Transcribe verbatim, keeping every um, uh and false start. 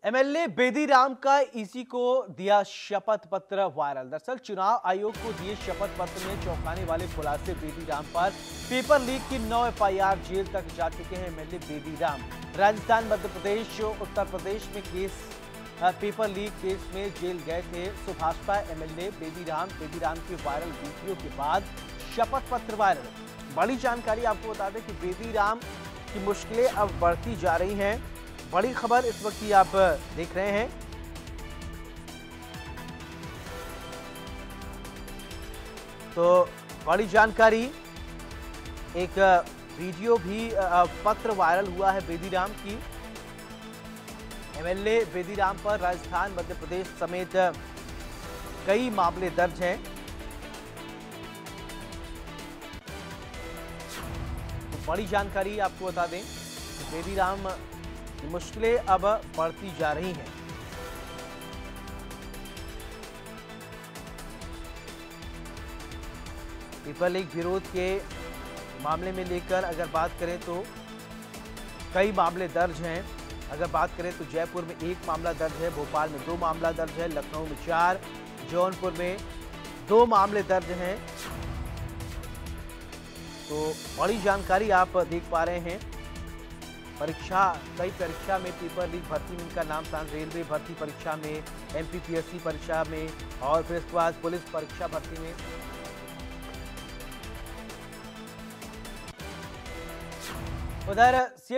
MLA Bediram का EC को दिया शपथ पत्र वायरल। दरअसल चुनाव आयोग को दिए शपथ पत्र में चौंकाने वाले खुलासे। बेदीराम पर पेपर लीक की नौ एफआईआर, जेल तक जा चुके हैं एमएलए बेदीराम। राजस्थान, मध्य प्रदेश, उत्तर प्रदेश में केस पेपर लीक केस में जेल गए थे सुभाषपा एमएलए बेदीराम। बेदीराम के वायरल वीडियो के बाद शपथ पत्र वायरल। बड़ी जानकारी आपको बता दें कि बेदीराम की मुश्किलें अब बढ़ती जा रही हैं। बड़ी खबर इस वक्त की आप देख रहे हैं। तो बड़ी जानकारी, एक वीडियो भी पत्र वायरल हुआ है बेदीराम की। एमएलए बेदीराम पर राजस्थान, मध्य प्रदेश समेत कई मामले दर्ज हैं। तो बड़ी जानकारी आपको बता दें, बेदीराम की मुश्किलें अब बढ़ती जा रही हैं। पेपर लीक विरोध के मामले में लेकर अगर बात करें तो कई मामले दर्ज हैं। अगर बात करें तो जयपुर में एक मामला दर्ज है, भोपाल में दो मामला दर्ज है, लखनऊ में चार, जौनपुर में दो मामले दर्ज हैं। तो बड़ी जानकारी आप देख पा रहे हैं। परीक्षा, कई परीक्षा में पेपर लीक, भर्ती में इनका नाम स्थान, रेलवे भर्ती परीक्षा में, एमपीपीएससी परीक्षा में और फिर इसके बाद पुलिस परीक्षा भर्ती में। उधर